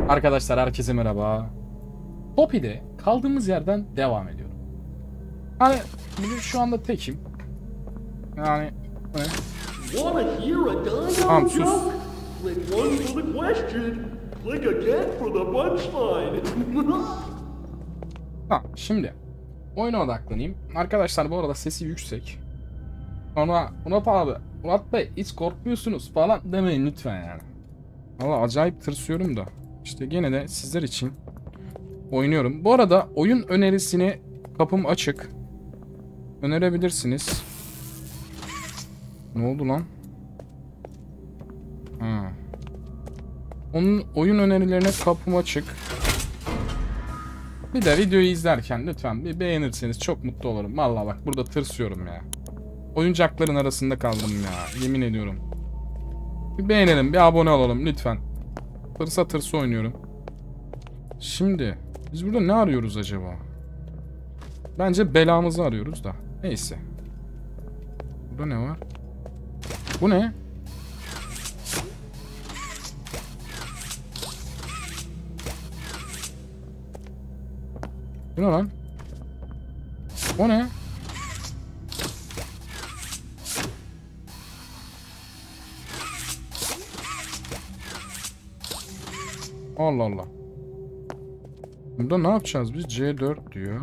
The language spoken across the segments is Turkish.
Arkadaşlar herkese merhaba. Poppy'de kaldığımız yerden devam ediyorum. Hani bugün şu anda tekim. Yani tamam sus. Click one for the question. Click again for the punchline. Tamam şimdi oyuna odaklanayım. Arkadaşlar bu arada sesi yüksek. Sonra Murat abi, Murat Bey hiç korkmuyorsunuz falan demeyin lütfen yani. Valla acayip tırsıyorum da. İşte gene de sizler için oynuyorum. Bu arada oyun önerisini kapım açık. Önerebilirsiniz. Ne oldu lan? Ha. Onun oyun önerilerine kapım açık. Bir de videoyu izlerken lütfen bir beğenirseniz çok mutlu olurum. Vallahi bak burada tırsıyorum ya. Oyuncakların arasında kaldım ya. Yemin ediyorum. Bir beğenelim, bir abone olalım lütfen. Tırsa tırsa oynuyorum. Şimdi biz burada ne arıyoruz acaba? Bence belamızı arıyoruz da. Neyse. Burada ne var? Bu ne? Bu ne lan? O ne? Allah Allah. Burada ne yapacağız biz? C4 diyor.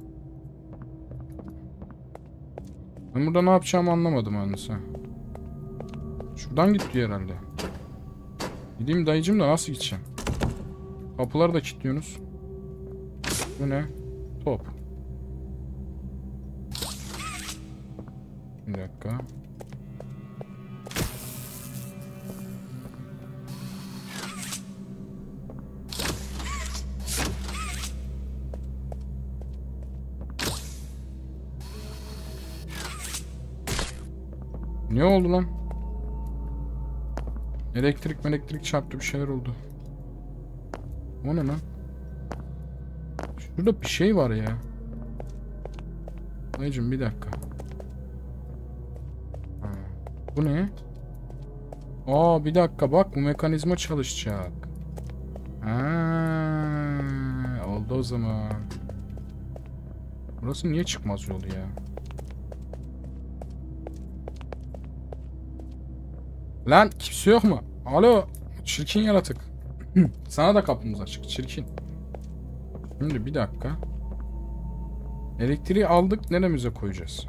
Ben burada ne yapacağımı anlamadım annesi. Şuradan gitti herhalde. Gideyim dayıcım da nasıl gideceğim? Kapıları da kilitliyorsunuz. Bu ne? Top. Bir dakika. Ne oldu lan? Elektrik çarptı, bir şeyler oldu. O ne lan? Şurada bir şey var ya. Dayıcım bir dakika. Ha, bu ne? Aa bir dakika bak, bu mekanizma çalışacak. Ha, oldu o zaman. Burası niye çıkmaz yolu ya? Lan kimse yok mu? Alo çirkin yaratık. Sana da kapımız açık çirkin. Şimdi bir dakika. Elektriği aldık, neremize koyacağız?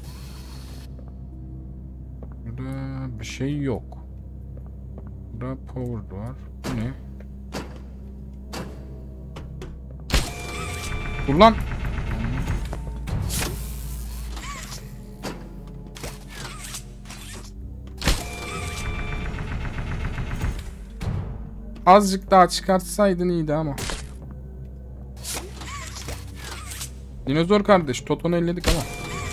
Burada bir şey yok. Burada power var. Bu ne? Dur lan. Azıcık daha çıkartsaydın iyiydi ama. Dinozor kardeş, Toton'u elledik ama.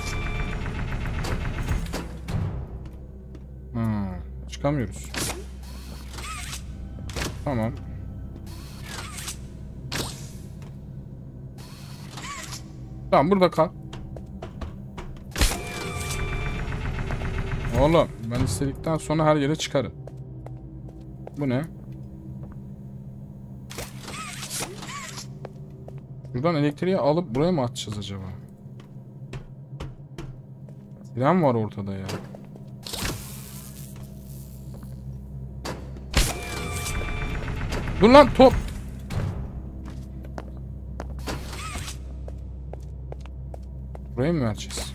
Çıkamıyoruz. Tamam. Tamam burada kal. Oğlum ben istedikten sonra her yere çıkarım. Bu ne? Buradan elektriği alıp buraya mı atacağız acaba? Tren var ortada ya. Dur lan top. Buraya mı vereceğiz?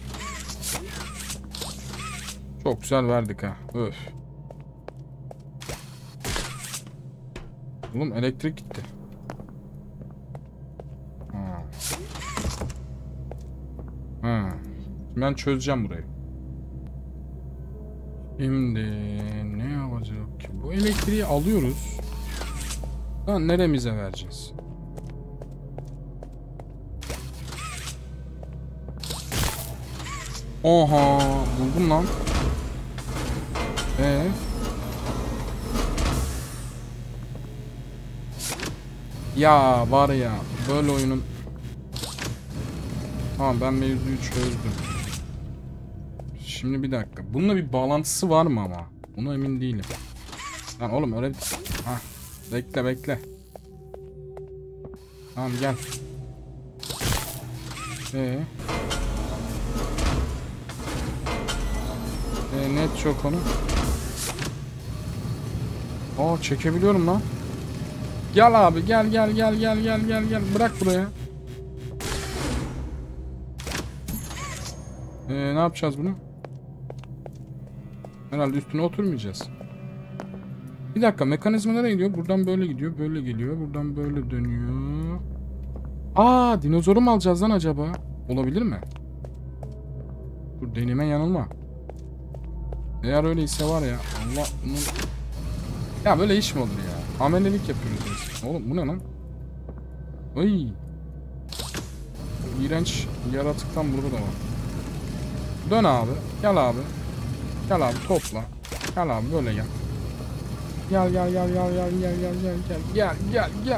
Çok güzel verdik ha. Öf. Oğlum elektrik gitti. Ben çözeceğim burayı. Şimdi ne yapacak ki? Bu elektriği alıyoruz. Lan neremize vereceğiz? Oha, buldum lan. Ya var ya, böyle oyunun. Tamam ben mevzuyu çözdüm. Şimdi bir dakika. Bununla bir bağlantısı var mı ama? Buna emin değilim. Lan oğlum öyle... Hah. Bekle bekle. Tamam gel. Net çok onu. Aa çekebiliyorum lan. Gel abi gel. Bırak buraya. Ne yapacağız bunu? Herhalde üstüne oturmayacağız. Bir dakika, mekanizma nereye gidiyor? Buradan böyle gidiyor, böyle geliyor. Buradan böyle dönüyor. Aa, dinozoru mu alacağız lan acaba? Olabilir mi? Dur, deneme yanılma. Eğer öyleyse var ya, Allah bunu... Ya böyle iş mi olur ya? Amelelik yapıyoruz biz. Oğlum bu ne lan? Ay. İğrenç yaratıktan burada da var. Dön abi. Gel abi. Gel abi, topla. Gel abi, böyle gel. Gel.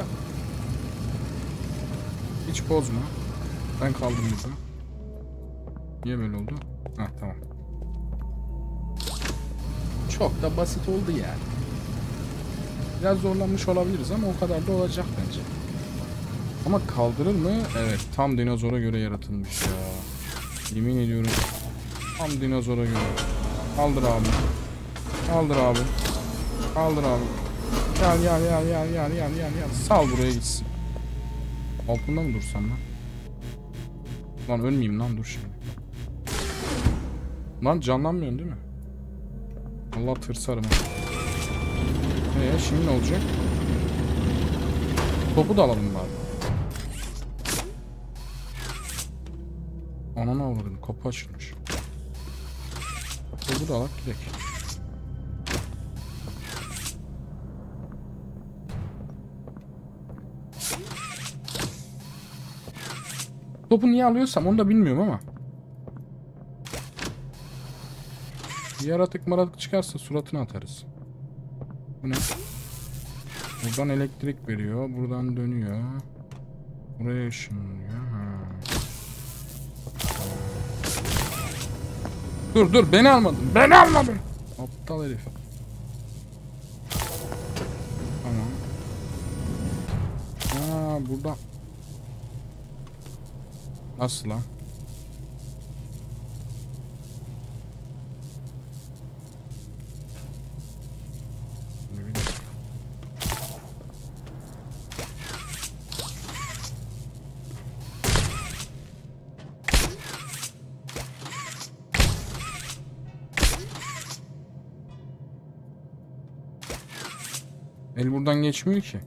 Hiç bozma. Ben kaldım burada. Niye böyle oldu? Heh, tamam. Çok da basit oldu yani. Biraz zorlanmış olabiliriz ama o kadar da olacak bence. Ama kaldırır mı? Evet, tam dinozora göre yaratılmış ya. Yemin ediyorum. Tam dinozora göre. Kaldır abi. Gel. Sal buraya gitsin. Altında mı dursam lan? Lan ölmeyeyim lan, dur şimdi. Lan canlanmıyorsun değil mi? Allah, tırsarım ha. Şimdi ne olacak? Topu da alalım bari. Anana avradım, kapı açılmış. Topu da alak gidelim. Topu niye alıyorsam onu da bilmiyorum ama. Yaratık çıkarsa suratına atarız. Bu ne? Buradan elektrik veriyor. Buradan dönüyor. Buraya ışınlıyor. Dur, beni almadın. Aptal herif. Tamam. Burada. Nasıl lan? El buradan geçmiyor ki.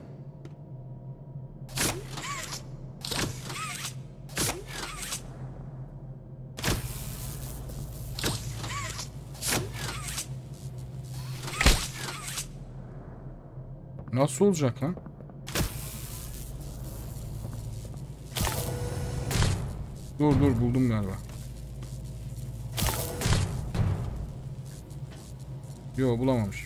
Nasıl olacak lan? Dur buldum galiba. Yo, bulamamış.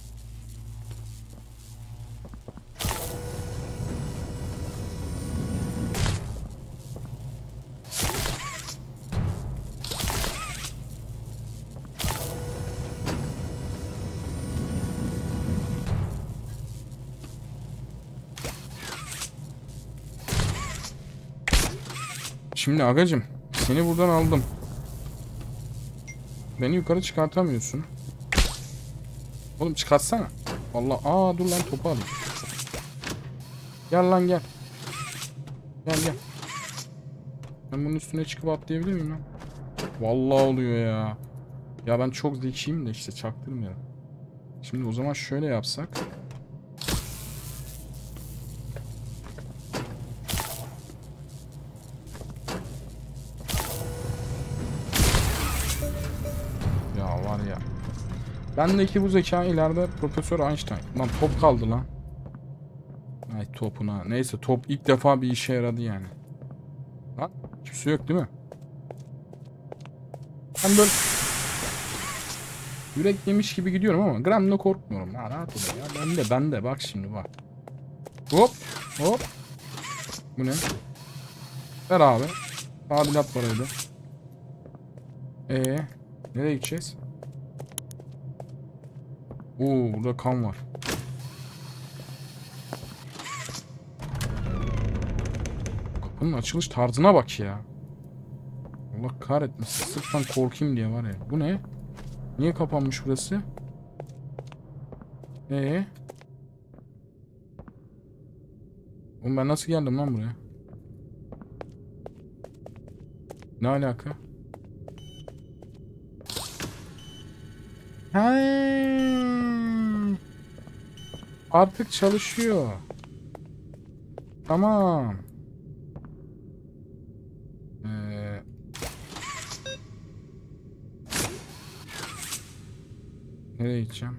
Şimdi agacım, seni buradan aldım. Beni yukarı çıkartamıyorsun. Oğlum çıkartsana. Vallahi dur lan, topu alayım. Gel lan gel. Gel. Ben bunun üstüne çıkıp atlayabilir miyim lan? Vallahi oluyor ya. Ya ben çok zekiyim de işte, çaktırmıyorum. Şimdi o zaman şöyle yapsak. Var ya. Bendeki bu zeka ileride Profesör Einstein. Lan top kaldı lan. Ay topuna. Neyse, top ilk defa bir işe yaradı yani. Lan kimse yok değil mi? Ben böyle yürek yemiş gibi gidiyorum ama gramla korkmuyorum. Ha, rahat ol ya. Bende bak şimdi bak. Hop. Bu ne? Ver abi. Tadilat var öyle. Nereye gideceğiz? Burada kan var. Bunun açılış tarzına bak ya. Allah kahretmesin. Sırttan korkayım diye var ya. Bu ne? Niye kapanmış burası? Oğlum ben nasıl geldim lan buraya? Ne alaka? Ha. Artık çalışıyor. Tamam. Nereye gideceğim?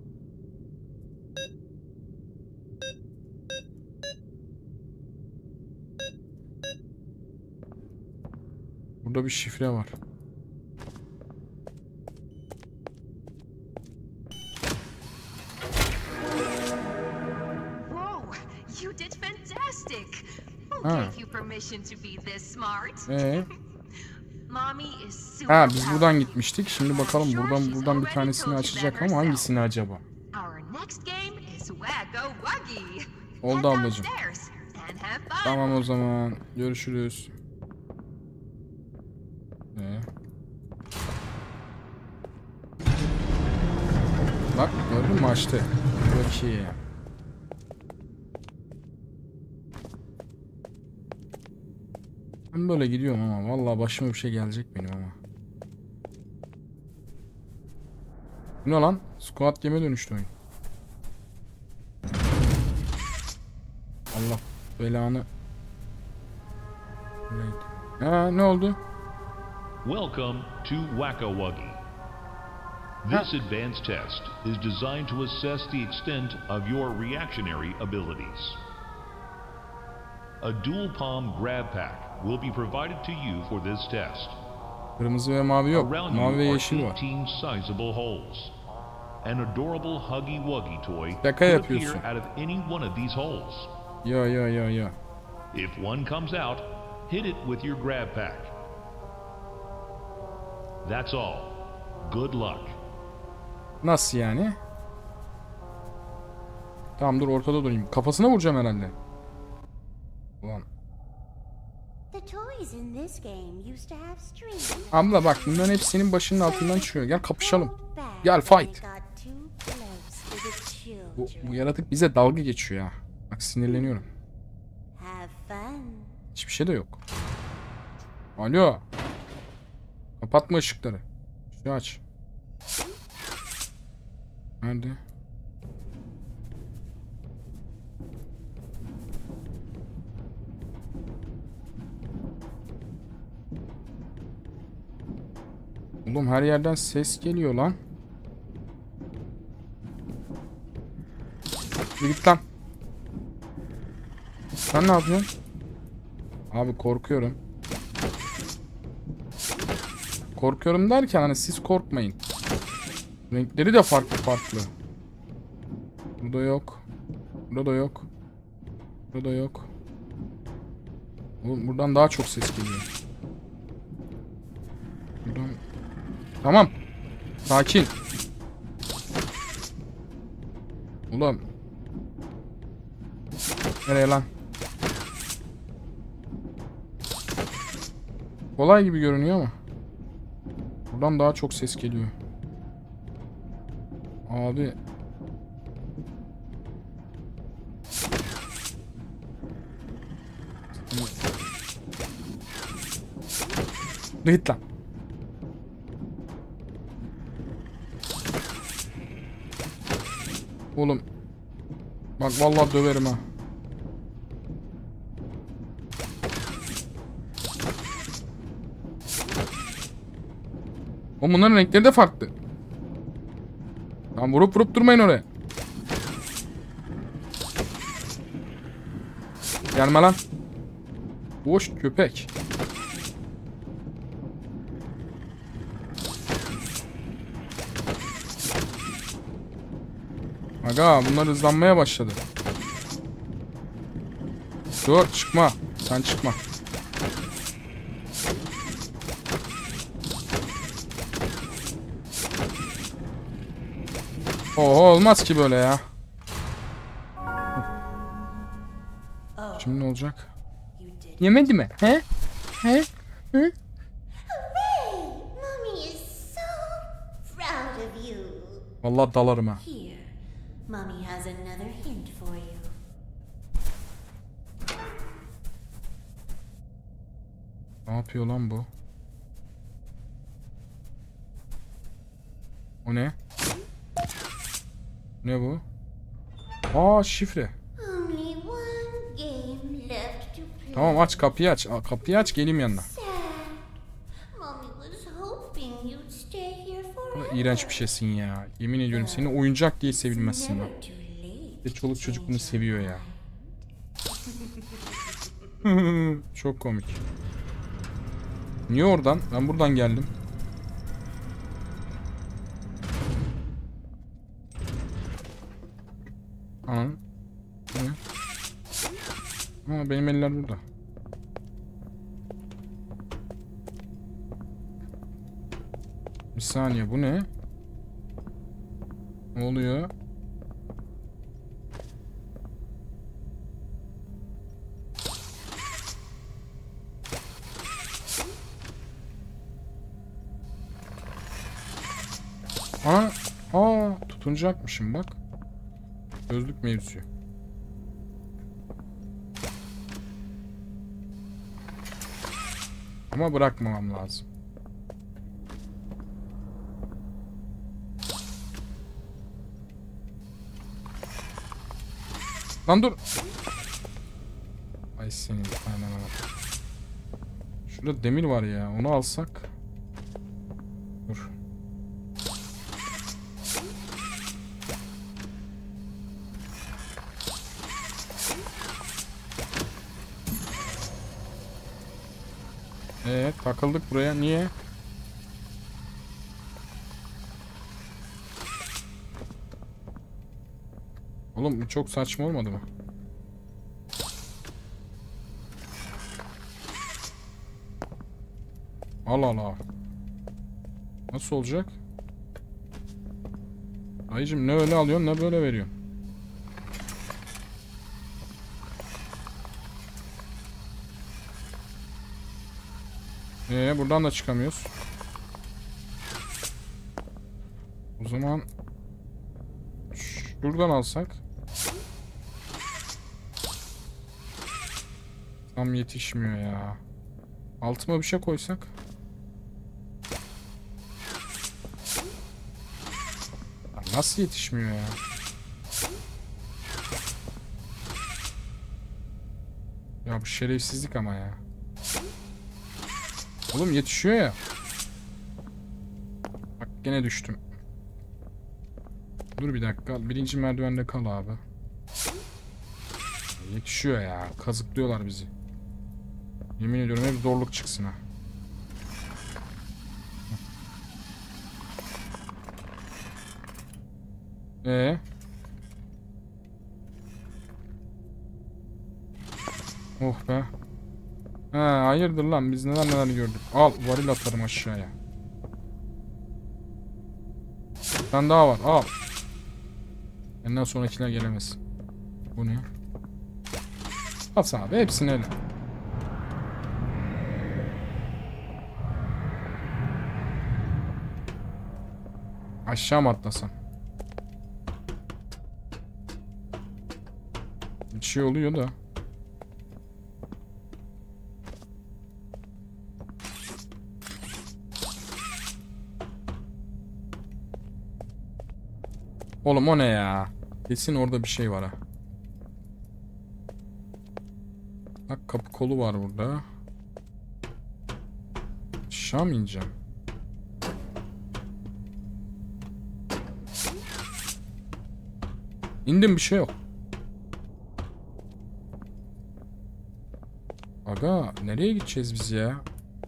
Burada bir şifre var. You did fantastic. Who gave you permission to be this smart? Mommy is super Biz buradan gitmiştik. Şimdi bakalım buradan bir tanesini açacak ama hangisini acaba? Our next game is Wacko Wuggy. Oldu ablacığım. Tamam o zaman. Görüşürüz. Bak gördün mü açtı. Çok iyi. Ben böyle gidiyorum ama vallahi başıma bir şey gelecek benim ama. Bu ne lan? Squad Game'e dönüştü oyun. Allah belanı. Ne oldu? Welcome to Wacko Wuggy. This advanced test is designed to assess the extent of your reactionary abilities. A dual palm grab pack will be provided to you for this test. Kırmızı ve mavi yok. Around Mavi ve you yeşil are var. 18 sizable holes. An adorable Huggy Wuggy toy Şaka could yapıyorsun. appear out of any one of these holes. Ya. If one comes out, hit it with your grab pack. That's all. Good luck. Nasıl yani? Tamam dur ortada durayım. Kafasına vuracağım herhalde. Ulan. Abla bak bunların hepsi senin başının altından çıkıyor. Gel kapışalım. Gel fight. Bu yaratık bize dalga geçiyor ya. Bak sinirleniyorum. Hiçbir şey de yok. Alo. Kapatma ışıkları. Şunu aç. Nerede? Oğlum her yerden ses geliyor lan. Git lan. Sen ne yapıyorsun? Abi korkuyorum. Korkuyorum derken hani siz korkmayın. Renkleri de farklı. Burada yok. Burada yok. Burada yok. Oğlum buradan daha çok ses geliyor. Buradan... Tamam. Sakin. Ulan. Nereye lan? Kolay gibi görünüyor ama. Buradan daha çok ses geliyor. Abi. Git lan. Oğlum. Bak vallahi döverim ha. O bunların renkleri de farklı. Tamam vurup durmayın oraya. Gelme lan. Boş köpek. Aga bunlar hızlanmaya başladı. Dur çıkma. Sen çıkma. Oho olmaz ki böyle ya. Şimdi ne olacak? Yemedi mi? He? He? Hı? Hooray! Mommy is so proud of you. Vallahi dalarım ha. Here, Mommy has another hint for you. Ne yapıyor lan bu? O ne? Ne bu? Aa, şifre. Only one game left to play. Tamam, aç kapıyı aç. Kapıyı aç, geleyim yanına. Sad. Mommy was hoping you'd stay here Ne forever. İğrenç bir şeysin ya. Yemin ediyorum, seni oyuncak diye sevilmezsin lan. Never too late. Bir çoluk çocuk bunu seviyor ya. Çok komik. Niye oradan? Ben buradan geldim. Anam. Ne? Ama benim eller burada. Bir saniye, bu ne? Ne oluyor? Tutunacakmışım bak. Gözlük mevzusu. Ama bırakmamam lazım. Lan dur. Ay senin. Aynen. Şurada demir var ya. Onu alsak. Dur. Takıldık buraya. Niye? Oğlum bu çok saçma olmadı mı? Allah Allah. Nasıl olacak? Dayıcım, ne öyle alıyorsun ne böyle veriyorsun. Buradan da çıkamıyoruz. O zaman şuradan alsak. Tam yetişmiyor ya. Altıma bir şey koysak. Nasıl yetişmiyor ya? Ya bu şerefsizlik ama ya. Oğlum yetişiyor ya. Bak gene düştüm. Dur bir dakika. Birinci merdivende kal abi. Yetişiyor ya. Kazıklıyorlar bizi. Yemin ediyorum hep zorluk çıksın ha. Oh be. Hayırdır lan, biz neler gördük. Al, varil atarım aşağıya. Bir tane daha var, al. Benden sonrakiler gelemez. Bu ne? At abi, hepsini ele. Aşağı mı atlasam? Bir şey oluyor da. Oğlum o ne ya? Kesin orada bir şey var ha. Bak kapı kolu var burada. Aşağı mı ineceğim? İndim, bir şey yok. Aga nereye gideceğiz biz ya?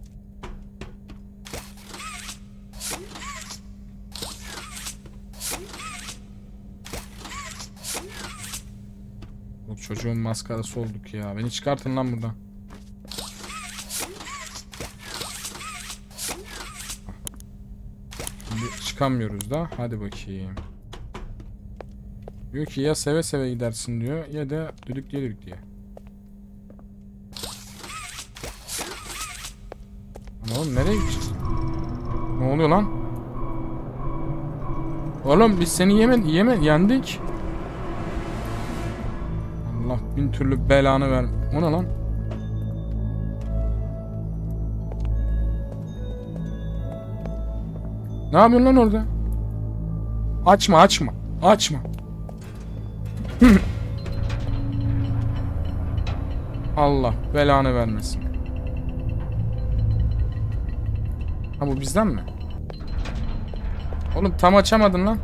Bu çocuğun maskarası olduk ya. Beni çıkartın lan buradan. Şimdi çıkamıyoruz da. Hadi bakayım. Diyor ki ya seve seve gidersin diyor ya da düdük diye. Oğlum nereye gideceğiz? Ne oluyor lan? Oğlum biz seni yendik. Allah bin türlü belanı ver. O ne lan? Ne yapıyorsun lan orada? Açma. Allah belanı vermesin. Ha bu bizden mi? Oğlum tam açamadın lan.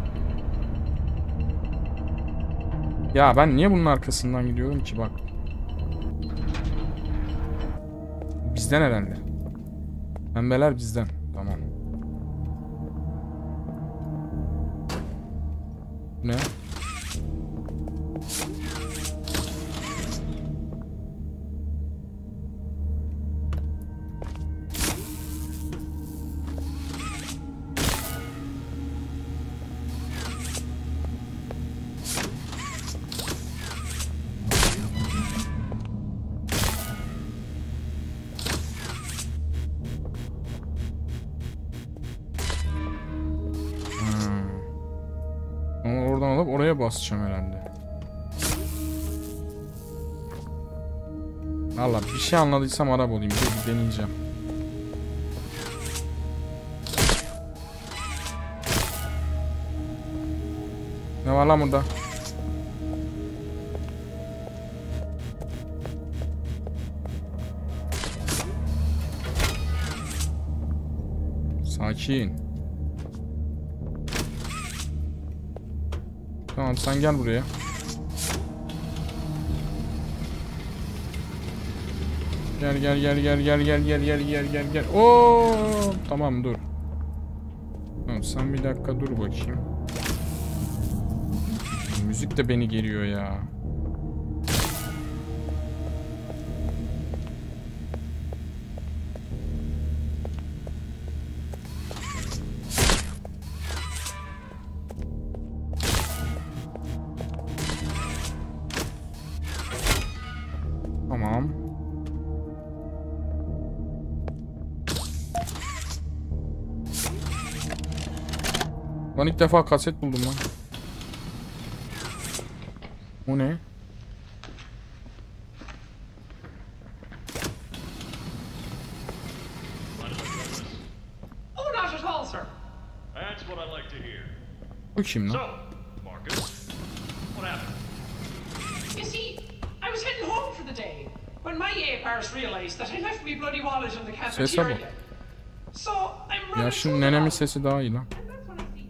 Ya ben niye bunun arkasından gidiyorum ki bak. Bizden herhalde. Pembeler bizden. Tamam. Ne? Oradan alıp oraya basacağım herhalde. Valla bir şey anladıysam Arap olayım. Bir deneyeceğim. Ne var lan burada? Sakin. Tamam sen gel buraya. Gel. Oo, tamam dur. Tamam sen bir dakika dur bakayım. Müzik de beni geriyor ya. Tamam. Ben ilk defa kaset buldum lan. O ne? Oh, not at all, sir. That's what I like to hear. Bu kim lan? So, Marcus, what happened? You see, I was heading home for the day when my apars realized that I left my bloody wallet in the Sese bak. cafeteria. So I'm running Ya through şimdi the nenemin hall, sesi daha iyi lan. and that's when I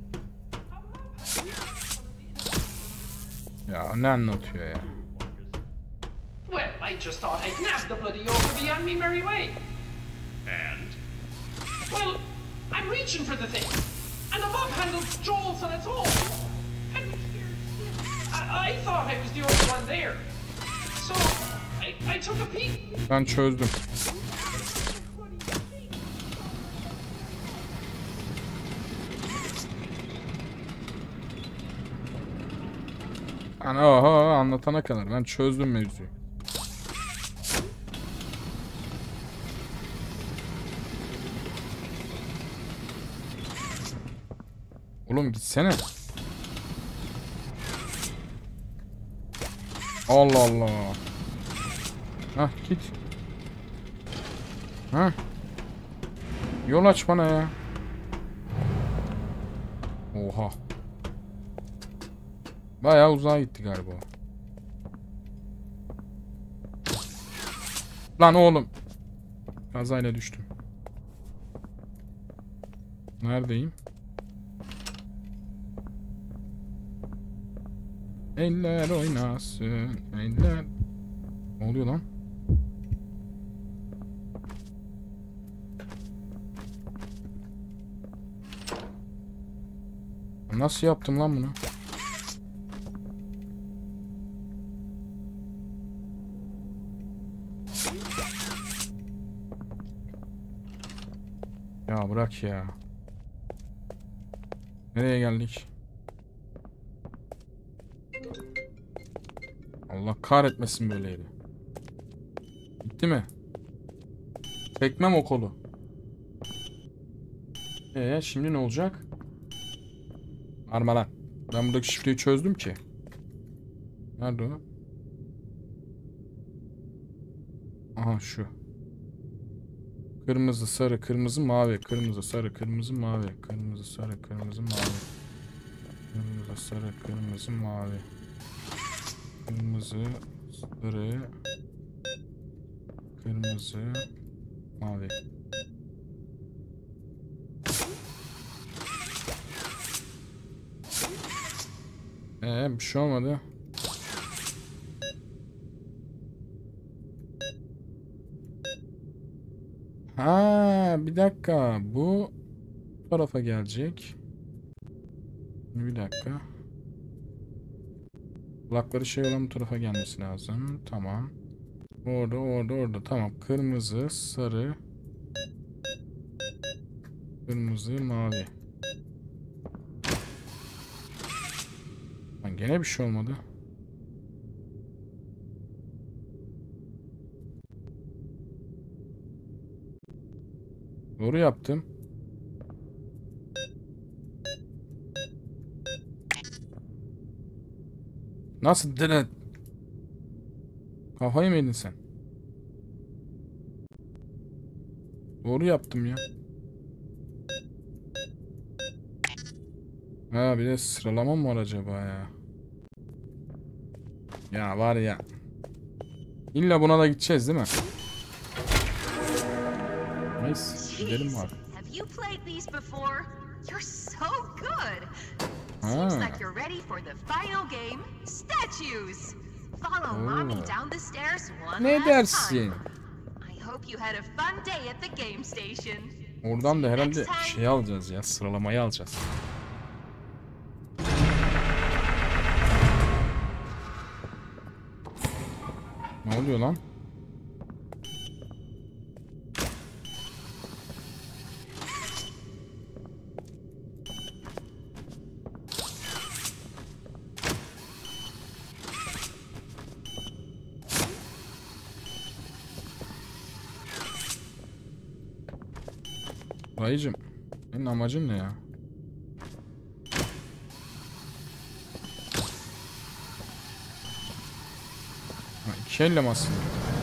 see. Ya ne anlatıyor ya? Well, I just thought I'd nab the bloody yoke beyond me merry way. And? Well, I'm reaching for the thing, and the mob handle jolts on its own. And I thought I was the only one there. So I took a peek. Ben çözdüm. Yani oho anlatana kadar ben çözdüm mevzuyu. Oğlum gitsene. Allah Allah. Hah git. Hah. Yol aç bana ya. Oha. Bayağı uzağa gitti galiba. Lan oğlum. Kazayla düştüm. Neredeyim? Eller oynasın. Eller. Ne oluyor lan? Nasıl yaptım lan bunu? Ya bırak ya. Nereye geldik? Allah kahretmesin böyle yeri. Bitti mi? Çekmem o kolu. Şimdi ne olacak? Armalan. Ben buradaki şifreyi çözdüm ki. Nerede o? Aha şu. Kırmızı, sarı, kırmızı, mavi. Kırmızı, sarı, kırmızı, mavi. Kırmızı, sarı, kırmızı, mavi. Kırmızı, sarı, kırmızı, mavi. Kırmızı, sarı, kırmızı, mavi. Bir şey olmadı. Ha, bir dakika. Bu tarafa gelecek. Bir dakika. Kulakları şey olan bu tarafa gelmesi lazım. Tamam. Orada. Tamam. Kırmızı, sarı, kırmızı, mavi. Lan gene bir şey olmadı. Doğru yaptım. Nasıl dene? Kafayı mı yedin sen? Doğru yaptım ya. Ha, bir de sıralama mı var acaba ya? Ya var ya. İlla buna da gideceğiz değil mi? Neyse, gidelim var. Have you played these before? You're so good. Seems like you're ready for the final game, statues. Follow mommy down the stairs one last time. I hope you had a fun day at the game station. Oradan da herhalde şey alacağız ya, sıralamayı alacağız. Ne oluyor lan? Dayıcım, senin amacın ne ya? Ha, iki elle mi aslında?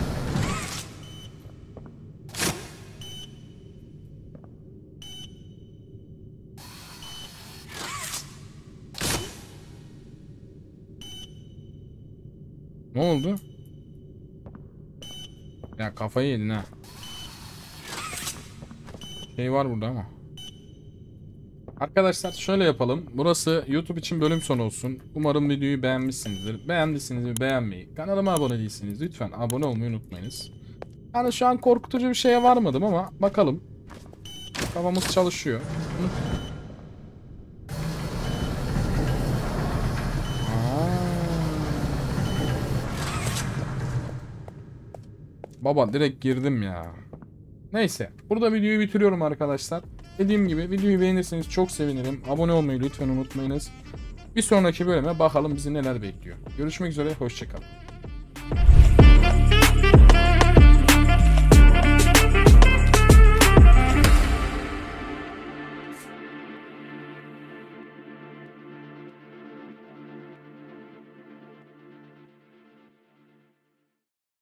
Ne oldu? Ya kafayı yedin ha. Şey var burada ama. Arkadaşlar şöyle yapalım. Burası YouTube için bölüm sonu olsun. Umarım videoyu beğenmişsinizdir. Beğendiyseniz beğenmeyi, kanalıma abone değilseniz lütfen abone olmayı unutmayınız. Yani şu an korkutucu bir şeye varmadım ama bakalım. Kafamız çalışıyor. Baba direkt girdim ya. Neyse. Burada videoyu bitiriyorum arkadaşlar. Dediğim gibi videoyu beğenirseniz çok sevinirim. Abone olmayı lütfen unutmayınız. Bir sonraki bölüme bakalım bizi neler bekliyor. Görüşmek üzere. Hoşça kalın.